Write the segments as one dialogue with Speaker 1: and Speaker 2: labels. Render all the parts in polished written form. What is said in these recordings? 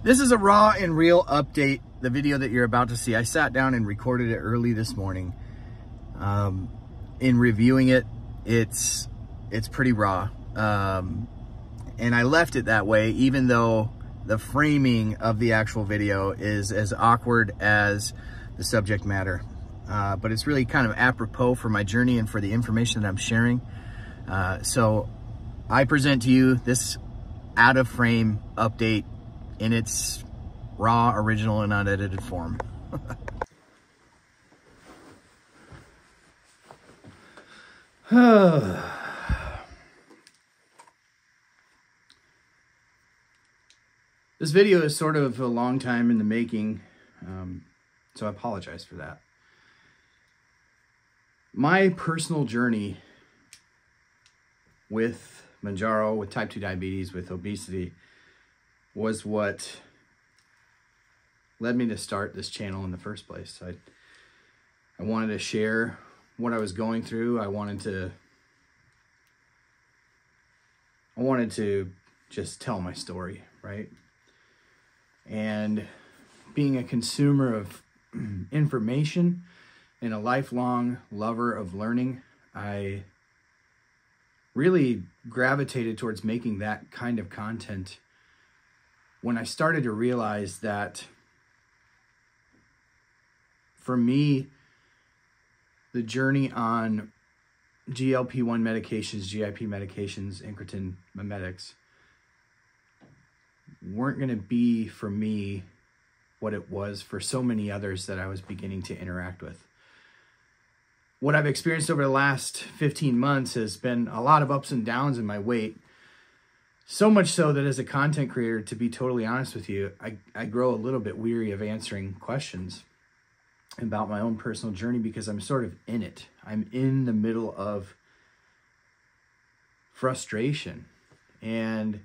Speaker 1: This is a raw and real update. The video that you're about to see, I sat down and recorded it early this morning. In reviewing it, it's pretty raw. And I left it that way, even though the framing of the actual video is as awkward as the subject matter. But it's really kind of apropos for my journey and for the information that I'm sharing. So I present to you this out of frame update in its raw, original, and unedited form. This video is sort of a long time in the making, so I apologize for that. My personal journey with Mounjaro, with type 2 diabetes, with obesity, was what led me to start this channel in the first place. I wanted to share what I was going through. I wanted to just tell my story, right? And being a consumer of information and a lifelong lover of learning, I really gravitated towards making that kind of content when I started to realize that for me, the journey on GLP-1 medications, GIP medications, incretin mimetics, weren't going to be for me what it was for so many others that I was beginning to interact with. What I've experienced over the last 15 months has been a lot of ups and downs in my weight. So much so that as a content creator, to be totally honest with you, I grow a little bit weary of answering questions about my own personal journey because I'm sort of in it. I'm in the middle of frustration. And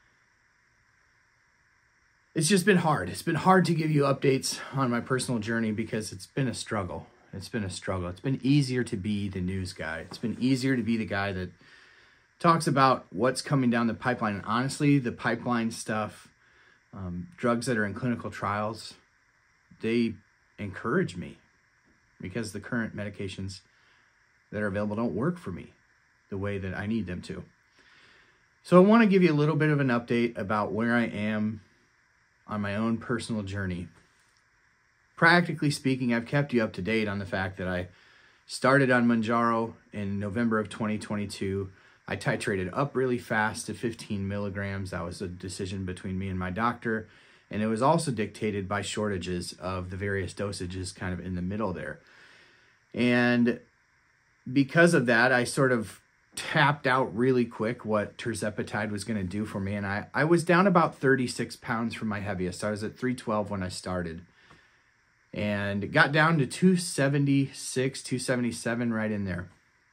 Speaker 1: it's just been hard. It's been hard to give you updates on my personal journey because it's been a struggle. It's been a struggle. It's been easier to be the news guy. It's been easier to be the guy that talks about what's coming down the pipeline. And honestly, the pipeline stuff, drugs that are in clinical trials, they encourage me because the current medications that are available don't work for me the way that I need them to. So I want to give you a little bit of an update about where I am on my own personal journey. Practically speaking, I've kept you up to date on the fact that I started on Mounjaro in November of 2022. I titrated up really fast to 15 milligrams. That was a decision between me and my doctor. And it was also dictated by shortages of the various dosages kind of in the middle there. And because of that, I sort of tapped out really quick what tirzepatide was going to do for me. And I was down about 36 pounds from my heaviest. I was at 312 when I started. And it got down to 276, 277 right in there.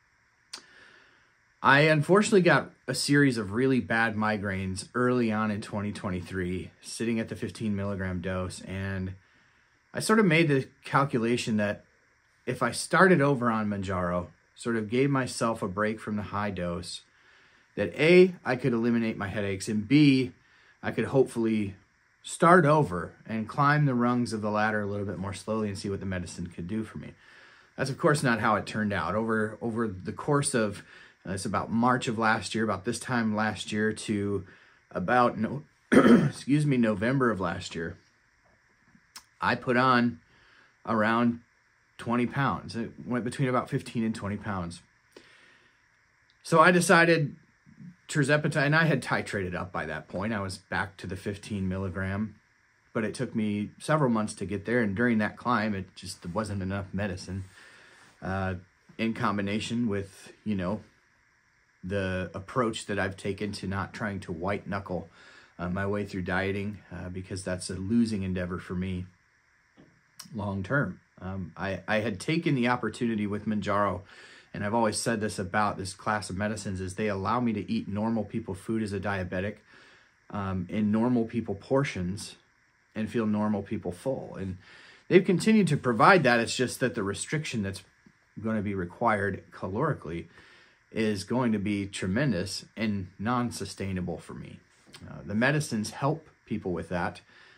Speaker 1: I unfortunately got a series of really bad migraines early on in 2023, sitting at the 15 milligram dose. And I sort of made the calculation that if I started over on Mounjaro, sort of gave myself a break from the high dose, that A, I could eliminate my headaches, and B, I could hopefully start over and climb the rungs of the ladder a little bit more slowly and see what the medicine could do for me. That's, of course, not how it turned out. Over the course of it's about March of last year, about this time last year to about November of last year, I put on around 20 pounds. It went between about 15 and 20 pounds. So I decided tirzepatide, and I had titrated up by that point. I was back to the 15 milligram, but it took me several months to get there. And during that climb, it just wasn't enough medicine in combination with, the approach that I've taken to not trying to white knuckle my way through dieting because that's a losing endeavor for me long term. I had taken the opportunity with Mounjaro, and I've always said this about this class of medicines, is they allow me to eat normal people food as a diabetic in normal people portions and feel normal people full. And they've continued to provide that. It's just that the restriction that's going to be required calorically is going to be tremendous and non-sustainable for me. The medicines help people with that.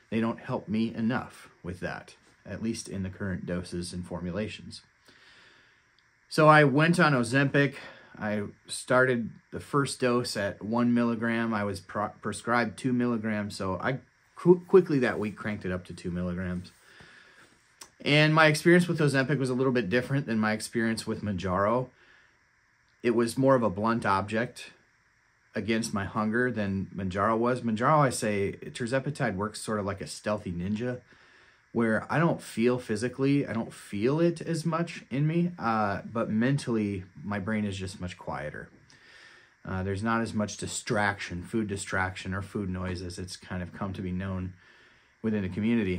Speaker 1: they don't help me enough with that, at least in the current doses and formulations. So I went on Ozempic. I started the first dose at 1 milligram. I was prescribed 2 milligrams, so I quickly that week cranked it up to 2 milligrams. And my experience with Ozempic was a little bit different than my experience with Mounjaro. It was more of a blunt object against my hunger than Mounjaro was. Mounjaro, I say, tirzepatide works sort of like a stealthy ninja, where I don't feel physically, I don't feel it as much in me, but mentally, my brain is just much quieter. There's not as much distraction, food distraction or food noise as it's kind of come to be known within the community.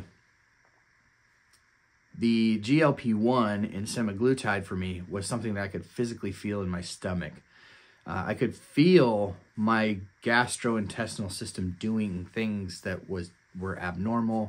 Speaker 1: The GLP-1 and semaglutide for me was something that I could physically feel in my stomach. I could feel my gastrointestinal system doing things that were abnormal.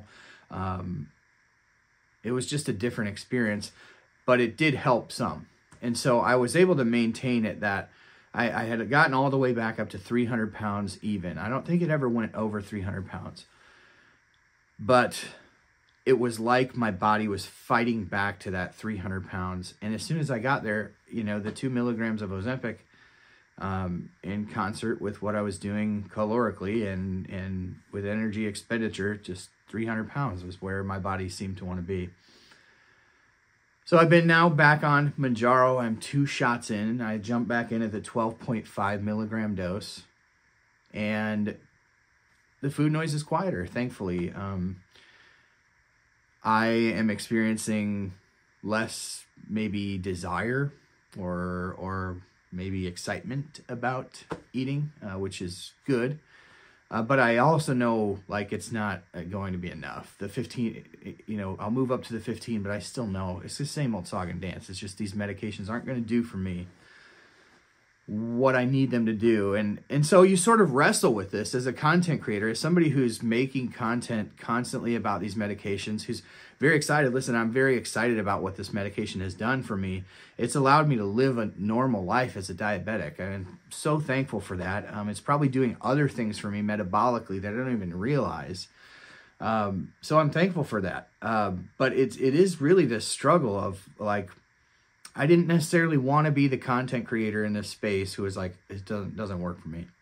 Speaker 1: It was just a different experience, but it did help some. And so I was able to maintain it that I had gotten all the way back up to 300 pounds even. I don't think it ever went over 300 pounds. But it was like my body was fighting back to that 300 pounds. And as soon as I got there, you know, the 2 milligrams of Ozempic, in concert with what I was doing calorically and with energy expenditure, just 300 pounds was where my body seemed to want to be. So I've been now back on Mounjaro. I'm 2 shots in. I jumped back in at the 12.5 milligram dose. And the food noise is quieter, thankfully. I am experiencing less maybe desire or maybe excitement about eating, which is good. But I also know, like, it's not going to be enough. The 15, you know, I'll move up to the 15, but I still know it's the same old song and dance. It's just these medications aren't going to do for me what I need them to do. And so you sort of wrestle with this as a content creator, as somebody who's making content constantly about these medications, who's very excited. Listen, I'm very excited about what this medication has done for me. It's allowed me to live a normal life as a diabetic. I'm so thankful for that. It's probably doing other things for me metabolically that I don't even realize. So I'm thankful for that. But it is really this struggle of, like, I didn't necessarily want to be the content creator in this space who was like, it doesn't work for me.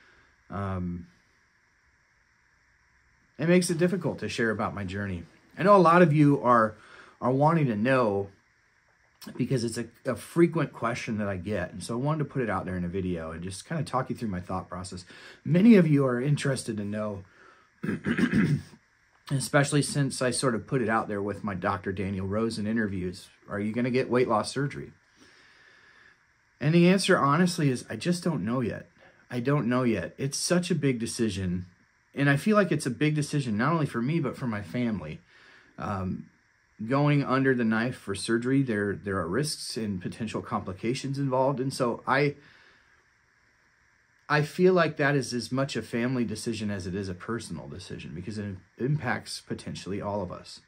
Speaker 1: It makes it difficult to share about my journey. I know a lot of you are wanting to know, because it's a frequent question that I get. And so I wanted to put it out there in a video and just kind of talk you through my thought process. Many of you are interested to know, especially since I sort of put it out there with my Dr. Daniel Rosen interviews. Are you going to get weight loss surgery? And the answer, honestly, is I just don't know yet. I don't know yet. It's such a big decision. And I feel like it's a big decision, not only for me, but for my family. Going under the knife for surgery, there are risks and potential complications involved. And so I feel like that is as much a family decision as it is a personal decision, because it impacts potentially all of us.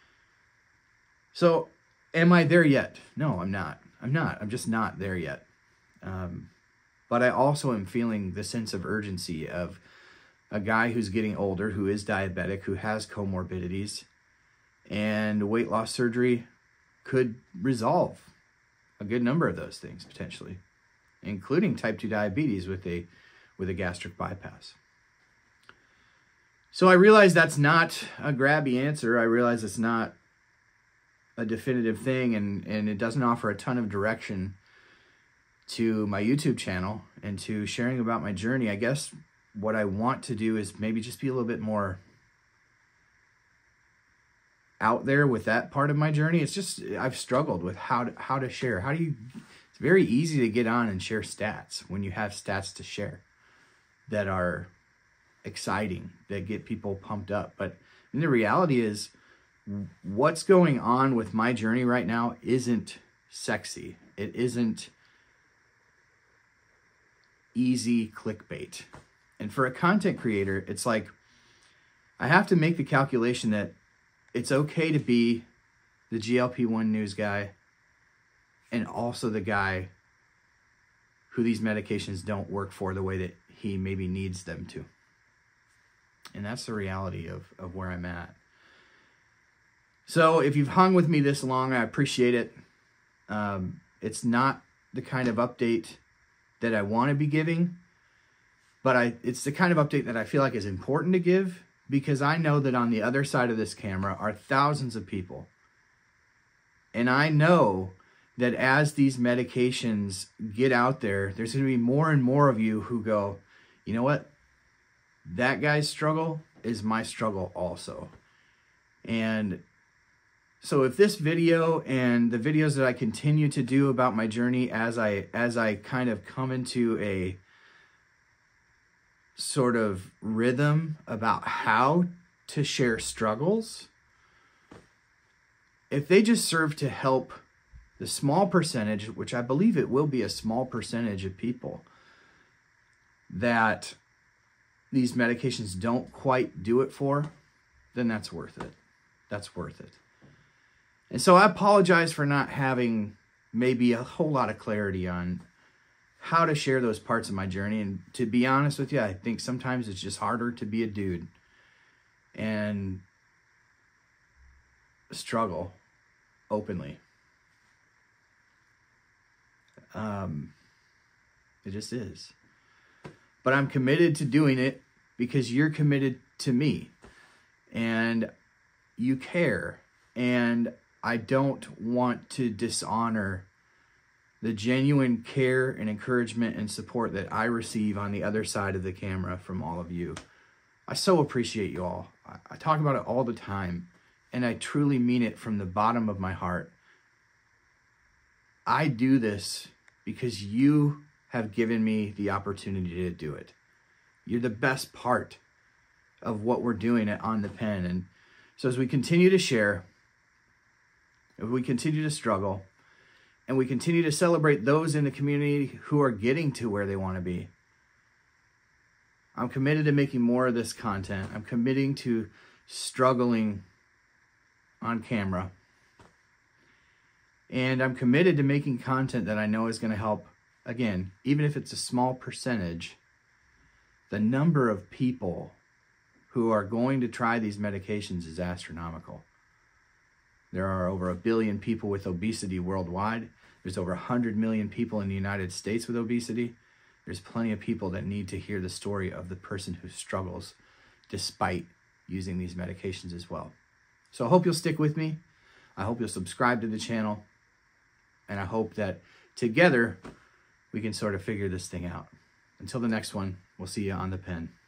Speaker 1: So am I there yet? No, I'm not. I'm just not there yet. But I also am feeling the sense of urgency of a guy who's getting older, who is diabetic, who has comorbidities, and weight loss surgery could resolve a good number of those things potentially, including type 2 diabetes with a gastric bypass. So I realize that's not a grabby answer. I realize it's not a definitive thing, and it doesn't offer a ton of direction to my YouTube channel and to sharing about my journey. I guess what I want to do is maybe just be a little bit more out there with that part of my journey. It's just, I've struggled with how to share. It's very easy to get on and share stats when you have stats to share that are exciting, that get people pumped up. But the reality is, what's going on with my journey right now isn't sexy. It isn't easy clickbait. And for a content creator, it's like, I have to make the calculation that it's okay to be the GLP-1 news guy and also the guy who these medications don't work for the way that he maybe needs them to. And that's the reality of where I'm at. So if you've hung with me this long, I appreciate it. It's not the kind of update that I want to be giving, but it's the kind of update that I feel like is important to give, because I know that on the other side of this camera are thousands of people. And I know that as these medications get out there, there's going to be more and more of you who go, you know what? That guy's struggle is my struggle also. And so if this video and the videos that I continue to do about my journey as I kind of come into a sort of rhythm about how to share struggles, if they just serve to help the small percentage, which I believe it will be a small percentage of people, that these medications don't quite do it for, then that's worth it. That's worth it. And so I apologize for not having maybe a whole lot of clarity on how to share those parts of my journey. And to be honest with you, I think sometimes it's just harder to be a dude and struggle openly. It just is. But I'm committed to doing it because you're committed to me and you care. And I don't want to dishonor the genuine care and encouragement and support that I receive on the other side of the camera from all of you. I so appreciate you all. I talk about it all the time, and I truly mean it from the bottom of my heart. I do this because you have given me the opportunity to do it. You're the best part of what we're doing at On the Pen. And so as we continue to share, if we continue to struggle, and we continue to celebrate those in the community who are getting to where they want to be, I'm committed to making more of this content. I'm committing to struggling on camera. And I'm committed to making content that I know is going to help, again, even if it's a small percentage, the number of people who are going to try these medications is astronomical. There are over 1 billion people with obesity worldwide. There's over 100 million people in the United States with obesity. There's plenty of people that need to hear the story of the person who struggles despite using these medications as well. So I hope you'll stick with me. I hope you'll subscribe to the channel. And I hope that together we can sort of figure this thing out. Until the next one, we'll see you on the pen.